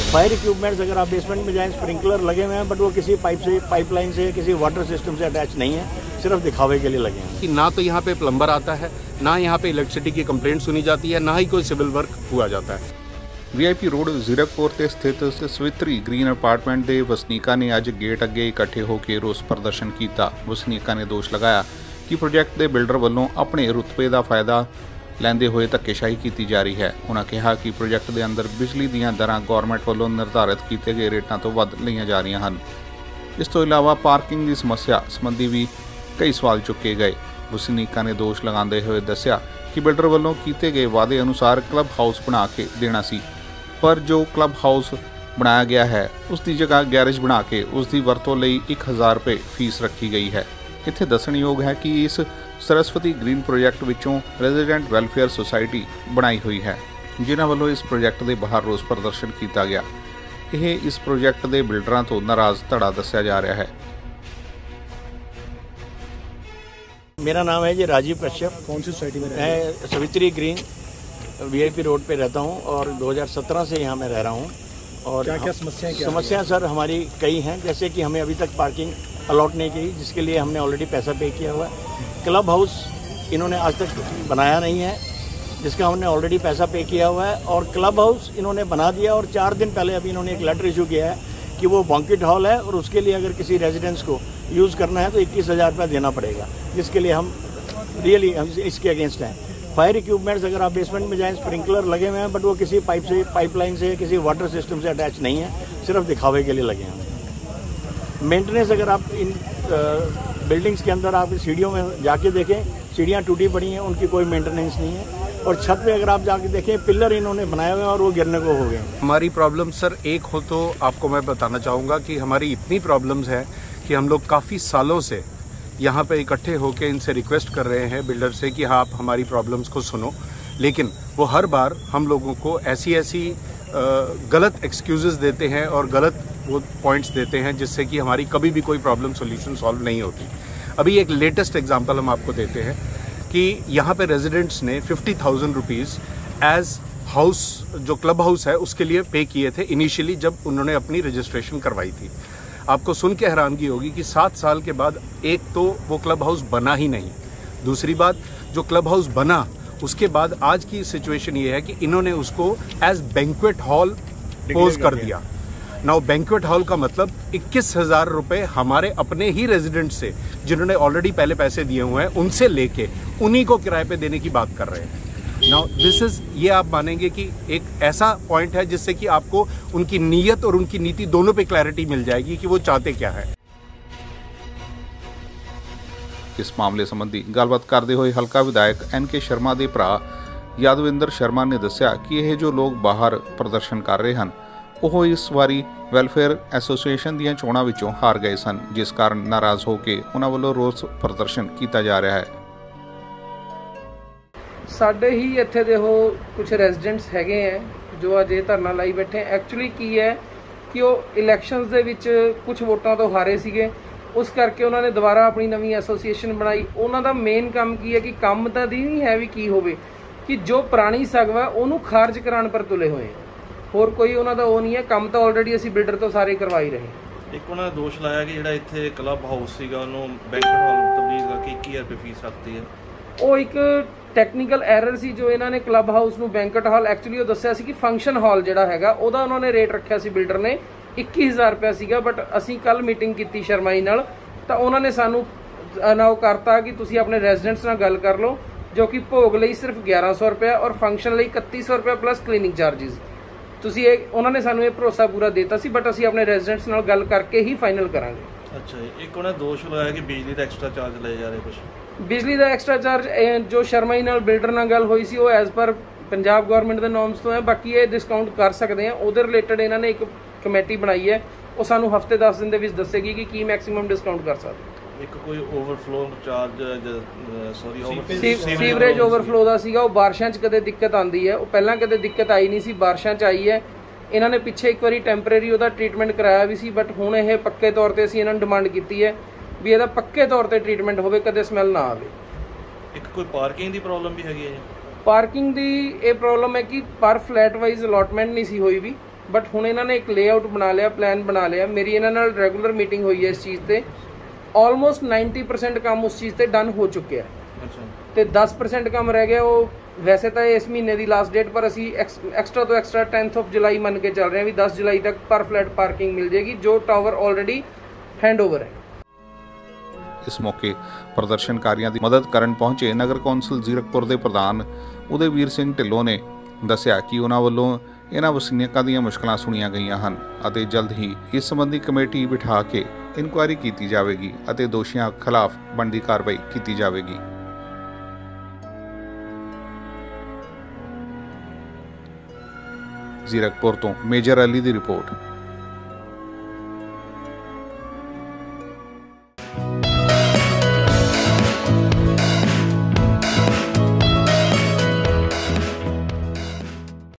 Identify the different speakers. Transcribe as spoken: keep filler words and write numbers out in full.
Speaker 1: Fire equipments अगर आप basement में जाएं, स्प्रिंकलर लगे हुए हैं, बट वो किसी पाइप से पाइपलाइन से किसी वाटर सिस्टम से अटैच नहीं है, सिर्फ दिखावे के लिए लगे हैं।
Speaker 2: कि ना तो यहाँ पे प्लम्बर आता है, ना यहाँ पे इलेक्ट्रिसिटी की कंप्लेंट सुनी जाती है, ना ही कोई सिविल वर्क हुआ जाता है।
Speaker 3: V I P road Zirakpur ਤੇ ਸਥਿਤ ਸਵਿਤਰੀ ਗ੍ਰੀਨ ਅਪਾਰਟਮੈਂਟ ਦੇ ਵਸਨੀਕਾਂ ਨੇ ਅੱਜ ਗੇਟ ਅੱਗੇ ਇਕੱਠੇ ਹੋ ਕੇ ਰੋਸ ਪ੍ਰਦਰਸ਼ਨ ਕੀਤਾ। ਵਸਨੀਕਾਂ ਨੇ ਦੋਸ਼ ਲਗਾਇਆ ਕਿ ਪ੍ਰੋਜੈਕਟ ਦੇ ਬਿਲਡਰ ਵੱਲੋਂ ਆਪਣੇ ਰੁਤਬੇ ਦਾ ਫਾਇਦਾ ਲੈਂਦੇ ਹੋਏ ਧੱਕੇਸ਼ਾਹੀ ਕੀਤੀ ਜਾ ਰਹੀ ਹੈ। ਉਹਨਾਂ ਕਿਹਾ ਕਿ ਪ੍ਰੋਜੈਕਟ ਦੇ ਅੰਦਰ ਬਿਜਲੀ ਦੀਆਂ ਦਰਾਂ ਗਵਰਨਮੈਂਟ ਵੱਲੋਂ ਨਿਰਧਾਰਿਤ ਕੀਤੇ ਗਏ ਰੇਟਾਂ ਤੋਂ ਵੱਧ ਲਈਆਂ ਜਾ ਰਹੀਆਂ ਹਨ। ਇਸ ਤੋਂ ਇਲਾਵਾ ਪਾਰਕਿੰਗ ਦੀ ਸਮੱਸਿਆ ਸੰਬੰਧੀ ਵੀ ਕਈ ਸਵਾਲ ਚੁੱਕੇ ਗਏ। ਵਸਨੀਕਾਂ ਨੇ ਦੋਸ਼ ਲਗਾਉਂਦੇ ਹੋਏ ਦੱਸਿਆ ਕਿ ਬਿਲਡਰ ਵੱਲੋਂ ਕੀਤੇ ਗਏ ਵਾਅਦੇ ਅਨੁਸਾਰ ਕਲੱਬ ਹਾਊਸ ਬਣਾ ਕੇ ਦੇਣਾ ਸੀ, पर जो क्लब हाउस बनाया गया है उसकी जगह गैरेज बना के उसकी वरतों ਲਈ एक हज़ार रुपये फीस रखी गई है। इत्थे दसणयोग है कि इस सरस्वती ग्रीन प्रोजेक्ट विचों रेजिडेंट वैलफेयर सोसाइटी बनाई हुई है, जिन्हां ਵੱਲੋਂ इस प्रोजेक्ट के बाहर रोस प्रदर्शन किया गया। यह इस प्रोजेक्ट के बिल्डरां तो नाराज़ धड़ा दस्सिया जा रहा है।
Speaker 1: मेरा नाम है जी राजीव कश्यप।
Speaker 4: कौन सी सोसाइटी में?
Speaker 1: मैं Savitri green V I P road पे रहता हूँ और दो हज़ार सत्रह से यहाँ मैं रह रहा हूँ। और
Speaker 4: क्या क्या समस्याएं क्या
Speaker 1: समस्या सर हमारी कई हैं, जैसे कि हमें अभी तक पार्किंग अलॉट नहीं की, जिसके लिए हमने ऑलरेडी पैसा पे किया हुआ है। क्लब हाउस इन्होंने आज तक बनाया नहीं है, जिसका हमने ऑलरेडी पैसा पे किया हुआ है। और क्लब हाउस इन्होंने बना दिया और चार दिन पहले अभी इन्होंने एक लेटर इशू किया है कि वो बैंक्वेट हॉल है और उसके लिए अगर किसी रेजिडेंस को यूज़ करना है तो इक्कीस हज़ार रुपये देना पड़ेगा, जिसके लिए हम रियली हम इसके अगेंस्ट हैं। फायर इक्विपमेंट्स अगर आप बेसमेंट में जाएं, स्प्रिंकलर लगे हुए हैं, बट वो किसी पाइप से पाइपलाइन से किसी वाटर सिस्टम से अटैच नहीं है, सिर्फ दिखावे के लिए लगे हैं। मेंटेनेंस अगर आप इन बिल्डिंग्स के अंदर आप सीढ़ियों में जाके देखें, सीढ़ियाँ टूटी पड़ी हैं, उनकी कोई मेंटेनेंस नहीं है। और छत पे अगर आप जाके देखें, पिलर इन्होंने बनाए हुए हैं और वो गिरने को हो गए।
Speaker 2: हमारी प्रॉब्लम सर एक हो तो आपको मैं बताना चाहूँगा कि हमारी इतनी प्रॉब्लम्स है कि हम लोग काफ़ी सालों से यहाँ पे इकट्ठे होकर इनसे रिक्वेस्ट कर रहे हैं बिल्डर से कि हाँ आप हमारी प्रॉब्लम्स को सुनो, लेकिन वो हर बार हम लोगों को ऐसी ऐसी गलत एक्सक्यूज़ेस देते हैं और गलत वो पॉइंट्स देते हैं जिससे कि हमारी कभी भी कोई प्रॉब्लम सॉल्यूशन सॉल्व नहीं होती। अभी एक लेटेस्ट एग्जांपल हम आपको देते हैं कि यहाँ पे रेजिडेंट्स ने फिफ्टी थाउजेंड रुपीज़ एज हाउस जो क्लब हाउस है उसके लिए पे किए थे इनिशियली जब उन्होंने अपनी रजिस्ट्रेशन करवाई थी। आपको सुन के हैरानगी होगी कि सात साल के बाद एक तो वो क्लब हाउस बना ही नहीं, दूसरी बात जो क्लब हाउस बना उसके बाद आज की सिचुएशन ये है कि इन्होंने उसको एज बैंक्वेट हॉल पोज कर दिया। नाउ बैंक्वेट हॉल का मतलब इक्कीस हज़ार रुपये हमारे अपने ही रेजिडेंट से जिन्होंने ऑलरेडी पहले पैसे दिए हुए हैं उनसे लेके उन्हीं को किराए पे देने की बात कर रहे हैं। नाउ दिस इज ये आप मानेंगे कि एक ऐसा पॉइंट है जिससे कि आपको उनकी नीयत और उनकी नीति दोनों पे क्लैरिटी मिल जाएगी कि वो चाहते क्या है।
Speaker 3: इस मामले संबंधी गलबात करते हुए हल्का विधायक एन के शर्मा के भरा यादविंदर शर्मा ने दस्सिया कि यह जो लोग बाहर प्रदर्शन कर रहे हैं वो इस वारी वैलफेयर एसोसीएशन ਦੀਆਂ ਚੋਣਾਂ ਵਿੱਚੋਂ हार गए सन, जिस कारण नाराज़ होकर उन्होंने ਵੱਲੋਂ रोस प्रदर्शन किया जा रहा है।
Speaker 5: ਸਾਡੇ ਹੀ ਇੱਥੇ ਦੇ ਉਹ ਕੁਝ ਰੈਜ਼ੀਡੈਂਟਸ ਹੈਗੇ ਆ ਜੋ ਅੱਜ ਇਹ ਧਰਨਾ ਲਾਈ ਬੈਠੇ। ਐਕਚੁਅਲੀ ਕੀ ਹੈ ਕਿ ਉਹ ਇਲੈਕਸ਼ਨਸ ਦੇ ਵਿੱਚ ਕੁਝ ਵੋਟਾਂ ਤੋਂ ਹਾਰੇ ਸੀਗੇ, ਉਸ ਕਰਕੇ ਉਹਨਾਂ ਨੇ ਦੁਬਾਰਾ ਆਪਣੀ ਨਵੀਂ ਐਸੋਸੀਏਸ਼ਨ ਬਣਾਈ। ਉਹਨਾਂ ਦਾ ਮੇਨ ਕੰਮ ਕੀ ਹੈ ਕਿ ਕੰਮ ਤਾਂ ਦੀ ਨਹੀਂ ਹੈ ਵੀ ਕੀ ਹੋਵੇ ਕਿ ਜੋ ਪੁਰਾਣੀ ਸਗਵਾ ਉਹਨੂੰ ਖਾਰਜ ਕਰਾਉਣ ਪਰ ਤੁਲੇ ਹੋਏ, ਹੋਰ ਕੋਈ ਉਹਨਾਂ ਦਾ ਉਹ ਨਹੀਂ ਹੈ। ਕੰਮ ਤਾਂ ਆਲਰੇਡੀ ਅਸੀਂ ਬਿਲਡਰ ਤੋਂ ਸਾਰੇ ਕਰਵਾ ਹੀ ਰਹੇ।
Speaker 6: ਇੱਕ ਉਹਨਾਂ ਨੇ ਦੋਸ਼ ਲਾਇਆ ਕਿ ਜਿਹੜਾ ਇੱਥੇ ਕਲੱਬ ਹਾਊਸ ਸੀਗਾ ਉਹਨੂੰ ਬੈਂਕਟ ਹਾਲ ਤਬਦੀਲ ਕਰਕੇ ਇੱਕੀ ਹਜ਼ਾਰ ਰੁਪਏ ਫੀਸ ਰੱਖਤੀ ਹੈ। ਉਹ
Speaker 5: ਇੱਕ ਟੈਕਨੀਕਲ ਐਰਰ ਸੀ ਜੋ ਇਹਨਾਂ ਨੇ ਕਲੱਬ ਹਾਊਸ ਨੂੰ ਬੈਂਕਟ ਹਾਲ ਐਕਚੁਅਲੀ ਉਹ ਦੱਸਿਆ ਸੀ ਕਿ ਫੰਕਸ਼ਨ ਹਾਲ ਜਿਹੜਾ ਹੈਗਾ ਉਹਦਾ ਉਹਨਾਂ ਨੇ ਰੇਟ ਰੱਖਿਆ ਸੀ ਬਿਲਡਰ ਨੇ ਇੱਕੀ ਹਜ਼ਾਰ ਰੁਪਇਆ ਸੀਗਾ। ਬਟ ਅਸੀਂ ਕੱਲ ਮੀਟਿੰਗ ਕੀਤੀ ਸ਼ਰਮਾ ਜੀ ਨਾਲ ਤਾਂ ਉਹਨਾਂ ਨੇ ਸਾਨੂੰ ਅਨਾਉ ਕਰਤਾ ਕਿ ਤੁਸੀਂ ਆਪਣੇ ਰੈਜ਼ੀਡੈਂਟਸ ਨਾਲ ਗੱਲ ਕਰ ਲਓ, ਜੋ ਕਿ ਭੋਗ ਲਈ ਸਿਰਫ ਗਿਆਰਾਂ ਸੌ ਰੁਪਇਆ ਔਰ ਫੰਕਸ਼ਨ ਲਈ ਇਕੱਤੀ ਸੌ ਰੁਪਇਆ ਪਲੱਸ ਕਲੀਨਿੰਗ ਚਾਰਜਿਸ। ਤੁਸੀਂ ਇਹ ਉਹਨਾਂ ਨੇ ਸਾਨੂੰ ਇਹ ਭਰੋਸਾ ਪੂਰਾ ਦਿੱਤਾ ਸੀ, ਬਟ ਅਸੀਂ ਆਪਣੇ ਰੈਜ਼ੀਡੈਂਟਸ ਨਾਲ ਗੱਲ ਕਰਕੇ ਹੀ ਫਾਈਨਲ ਕਰਾਂਗੇ।
Speaker 6: ਅੱਛਾ ਜੀ, ਇੱਕ ਉਹਨਾਂ ਦੋਸ਼ ਲਾਇਆ ਕਿ ਬਿਜਲੀ ਦਾ ਐਕਸਟਰਾ ਚਾਰਜ ਲਏ ਜਾ ਰਹੇ ਕੁਝ।
Speaker 5: ਬਿਜਲੀ ਦਾ ਐਕਸਟਰਾ ਚਾਰਜ ਜੋ ਸ਼ਰਮਾ ਜੀ ਨਾਲ ਬਿਲਡਰ ਨਾਲ ਗੱਲ ਹੋਈ ਸੀ ਉਹ ਐਜ਼ ਪਰ ਪੰਜਾਬ ਗਵਰਨਮੈਂਟ ਦੇ ਨੋਰਮਸ ਤੋਂ ਹੈ। ਬਾਕੀ ਇਹ ਡਿਸਕਾਊਂਟ ਕਰ ਸਕਦੇ ਆ, ਉਹਦੇ ਰਿਲੇਟਡ ਇਹਨਾਂ ਨੇ ਇੱਕ ਕਮੇਟੀ ਬਣਾਈ ਹੈ, ਉਹ ਸਾਨੂੰ ਹਫਤੇ ਦਸ ਦਿਨ ਦੇ ਵਿੱਚ ਦੱਸੇਗੀ ਕਿ ਕੀ ਮੈਕਸਿਮਮ ਡਿਸਕਾਊਂਟ ਕਰ ਸਕਦੇ।
Speaker 6: ਇੱਕ ਕੋਈ overflow charge sorry
Speaker 5: sewerage overflow ਦਾ ਸੀਗਾ, ਉਹ ਬਾਰਿਸ਼ਾਂ 'ਚ ਕਦੇ ਦਿੱਕਤ ਆਉਂਦੀ ਹੈ, ਉਹ ਪਹਿਲਾਂ ਕਦੇ ਦਿੱਕਤ ਆਈ ਨਹੀਂ ਸੀ, ਬਾਰਿਸ਼ਾਂ 'ਚ ਆਈ ਹੈ। ਇਹਨਾਂ ਨੇ ਪਿੱਛੇ ਇੱਕ ਵਾਰੀ ਟੈਂਪਰੇਰੀ ਉਹਦਾ ਟ੍ਰੀਟਮੈਂਟ ਕਰਾਇਆ ਵੀ ਸੀ, ਬਟ ਹੁਣ ਇਹ ਪੱਕੇ ਤੌਰ 'ਤੇ ਅਸੀਂ ਇਹਨਾਂ ਨੂੰ ਡਿਮਾਂਡ ਕੀਤੀ ਹੈ ਵੀ ਇਹਦਾ ਪੱਕੇ ਤੌਰ 'ਤੇ ਟ੍ਰੀਟਮੈਂਟ ਹੋਵੇ, ਕਦੇ ਸਮੈਲ ਨਾ ਆਵੇ।
Speaker 6: ਇੱਕ ਕੋਈ ਪਾਰਕਿੰਗ ਦੀ ਪ੍ਰੋਬਲਮ ਵੀ ਹੈਗੀ ਹੈ ਜੀ।
Speaker 5: ਪਾਰਕਿੰਗ ਦੀ ਇਹ ਪ੍ਰੋਬਲਮ ਹੈ ਕਿ ਪਰ ਫਲੈਟ ਵਾਈਜ਼ ਅਲਾਟਮੈਂਟ ਨਹੀਂ ਸੀ ਹੋਈ ਵੀ, ਬਟ ਹੁਣ ਇਹਨਾਂ ਨੇ ਇੱਕ ਲੇਆਊਟ ਬਣਾ ਲਿਆ, ਪਲਾਨ ਬਣਾ ਲਿਆ। ਮੇਰੀ ਇਹਨਾਂ ਨਾਲ ਰੈਗੂਲਰ ਮੀਟਿੰਗ ਹੋਈ ਹੈ ਇਸ ਚੀਜ਼ ਤੇ। ਆਲਮੋਸਟ ਨਾइन्टी परसेंट ਕੰਮ ਉਸ ਚੀਜ਼ ਤੇ ਡਨ ਹੋ ਚੁੱਕਿਆ
Speaker 6: ਅੱਛਾ
Speaker 5: ਤੇ दस परसेंट ਕੰਮ ਰਹਿ ਗਿਆ। ਉਹ ਵੈਸੇ ਤਾਂ ਇਸ ਮਹੀਨੇ ਦੀ ਲਾਸਟ ਡੇਟ ਪਰ ਅਸੀਂ ਐਕਸਟਰਾ ਤੋਂ ਐਕਸਟਰਾ टेंथ ऑफ जुलाई ਮੰਨ ਕੇ ਚੱਲ ਰਹੇ ਹਾਂ ਵੀ दस जुलाई ਤੱਕ ਪਰ ਫਲੈਟ ਪਾਰਕਿੰਗ ਮਿਲ ਜਾਏਗੀ, ਜੋ ਟਾਵਰ ਆਲਰੇਡੀ ਹੈਂਡਓਵਰ ਹੈ।
Speaker 3: ਇਸ ਮੌਕੇ ਪ੍ਰਦਰਸ਼ਨਕਾਰੀਆਂ ਦੀ ਮਦਦ ਕਰਨ ਪਹੁੰਚੇ ਨਗਰ ਕੌਂਸਲ ਜ਼ੀਰਕਪੁਰ ਦੇ ਪ੍ਰਧਾਨ ਉਦੈਵੀਰ ਸਿੰਘ ਢਿੱਲੋਂ ਨੇ ਦੱਸਿਆ ਕਿ ਉਹਨਾਂ ਵੱਲੋਂ ਇਹਨਾਂ ਵਸਨੀਕਾਂ ਦੀਆਂ ਮੁਸ਼ਕਲਾਂ ਸੁਣੀਆਂ ਗਈਆਂ ਹਨ ਅਤੇ ਜਲਦ ਹੀ ਇਸ ਸੰਬੰਧੀ ਕਮੇਟੀ ਬਿਠਾ ਕੇ ਇਨਕੁਆਇਰੀ ਕੀਤੀ ਜਾਵੇਗੀ ਅਤੇ ਦੋਸ਼ੀਆਂ ਖਿਲਾਫ ਬਣਦੀ ਕਾਰਵਾਈ ਕੀਤੀ ਜਾਵੇਗੀ। ਜ਼ੀਰਕਪੁਰ ਤੋਂ ਮੇਜਰ ਅਲੀ ਦੀ ਰਿਪੋਰਟ।